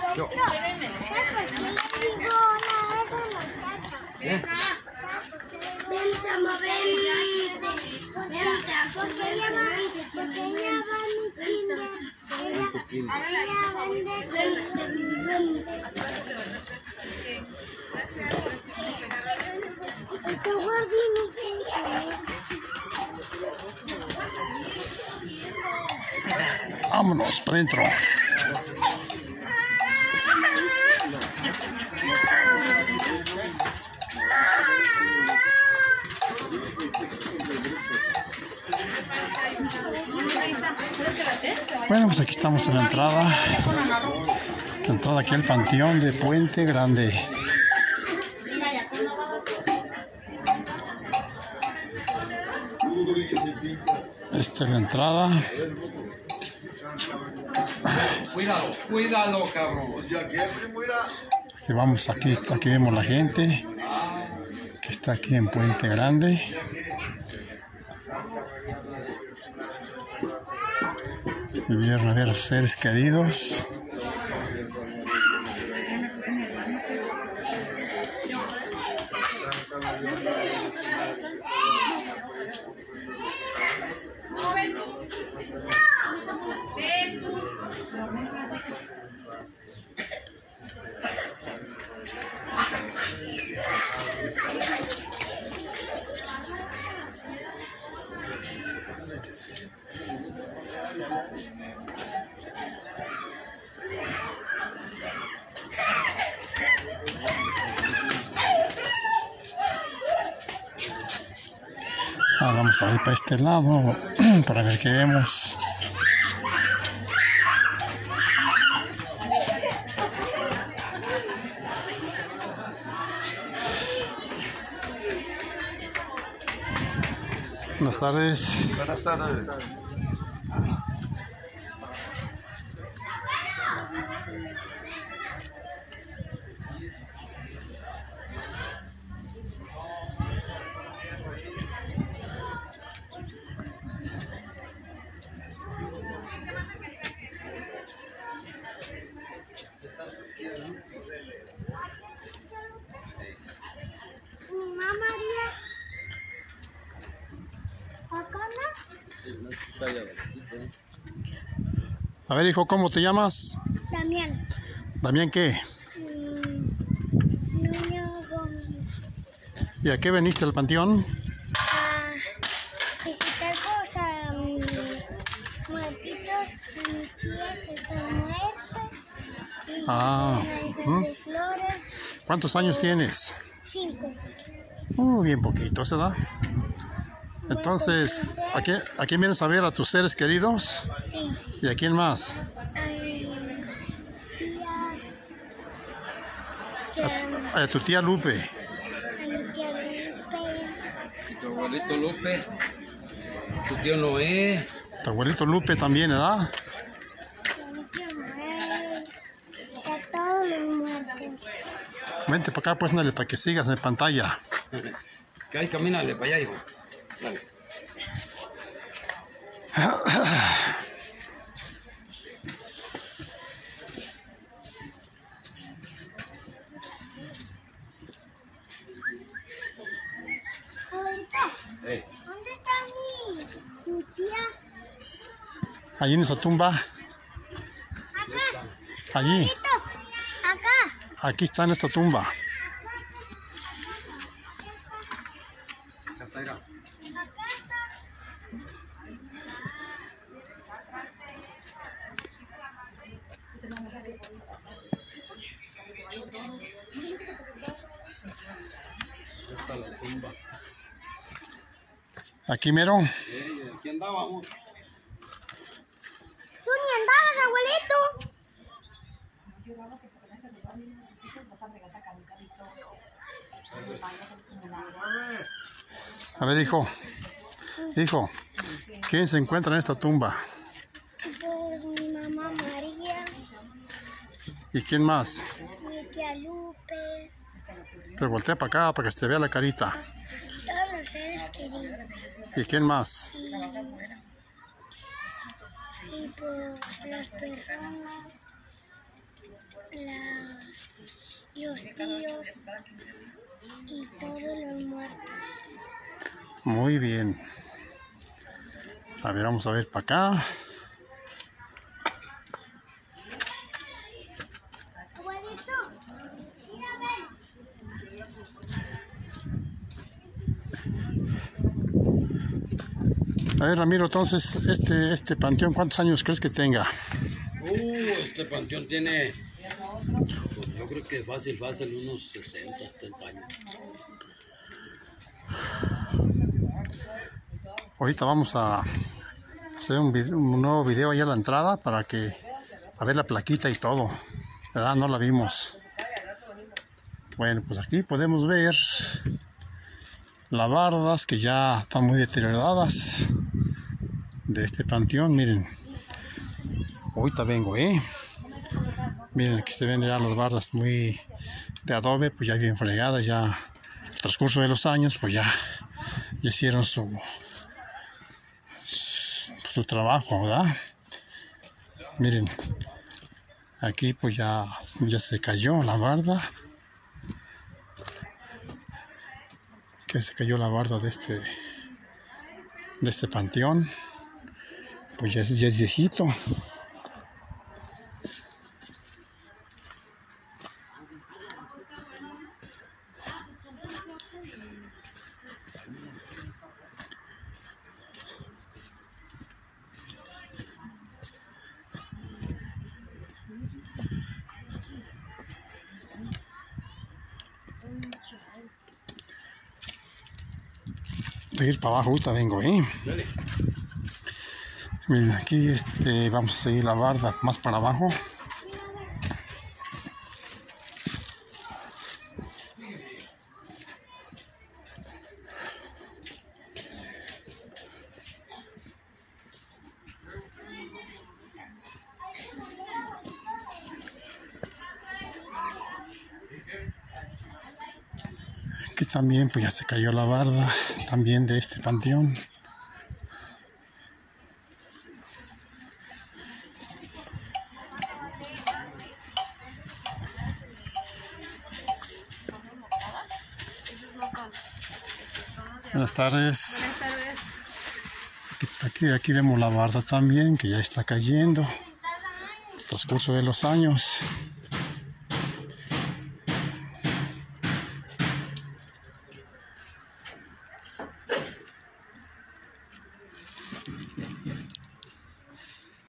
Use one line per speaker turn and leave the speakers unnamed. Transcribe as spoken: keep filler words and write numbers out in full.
Yo. ¿Eh?
Vente, mamá, vente. Vente, porque ella va, porque ella va a mi kinder. Ella, ella vende, vente. Este jardín es
Vámonos para adentro. Bueno, pues aquí estamos en la entrada. La entrada aquí al Panteón de Puente Grande. Esta es la entrada.
Cuídalo, cuídalo, cabrón.
Y vamos aquí, aquí vemos la gente que está aquí en Puente Grande. Vinieron a ver a sus seres queridos. Ah, vamos a ir para este lado para ver qué vemos. Buenas tardes.
Buenas tardes.
mi mamá María. Acá
A ver, hijo, ¿cómo te llamas?
Damián.
¿Damián qué?
Mm, Niño Gómez.
¿Y a qué veniste al panteón?
A visitar cosas, muertitos, a mis tías que están muertas. Y
Ah,
uh-huh. De flores.
¿Cuántos años tienes?
Cinco.
Uh, bien poquitos, ¿verdad? Entonces, ¿a quién, ¿a quién vienes a ver? ¿A tus seres queridos?
Sí.
¿Y a quién más?
A mi tía.
A, a tu tía Lupe.
A mi tía Lupe.
Tu abuelito Lupe. Tu tío Noé.
Tu abuelito Lupe también, ¿verdad?
A mi tío Noel. A todos los muertos.
Vente para acá, pues, dale, para que sigas en pantalla.
Que ahí, camínale para allá, hijo. Dale.
Abuelito,
Hey.
¿dónde está mi, mi tía?
Allí en esa tumba.
Acá.
Allí.
Abuelito, acá.
Aquí está en esta tumba.
Acá está, mira.
Acá está.
Esta es la tumba.
Aquí mero.
Eh, aquí andábamos.
Tú ni andabas, abuelito.
A ver, hijo. Hijo, ¿quién se encuentra en esta tumba?
Pues mi mamá María,
¿Y quién más?
mi tía Lupe,
Pero voltea para acá para que se te vea la carita.
todos los seres queridos.
¿Y quién más?
Y, y pues las personas, los tíos y todos los muertos.
Muy bien. A ver, vamos a ver para acá.
Abuelito, mira, ven.
A ver, Ramiro, entonces, este, este panteón, ¿cuántos años crees que tenga?
Uh, este panteón tiene, pues, yo creo que fácil, fácil, unos sesenta, setenta años.
Ahorita vamos a hacer un, video, un nuevo video allá a la entrada para que, a ver la plaquita y todo, ¿verdad? No la vimos. Bueno, pues aquí podemos ver las bardas que ya están muy deterioradas de este panteón. Miren, ahorita vengo, ¿eh? Miren, aquí se ven ya las bardas muy de adobe, pues ya bien fregadas, ya el transcurso de los años, pues ya, ya hicieron su, su, su trabajo, ¿verdad? Miren, aquí pues ya, ya se cayó la barda. Que se cayó la barda de este de este panteón, pues ya es, ya es viejito. Voy a ir para abajo, ahorita vengo, ¿eh?
Dale.
Miren, aquí este, vamos a seguir la barda más para abajo. Aquí también pues ya se cayó la barda también de este panteón. Buenas tardes.
Buenas tardes.
Aquí, aquí, aquí vemos la barda también que ya está cayendo. El transcurso de los años.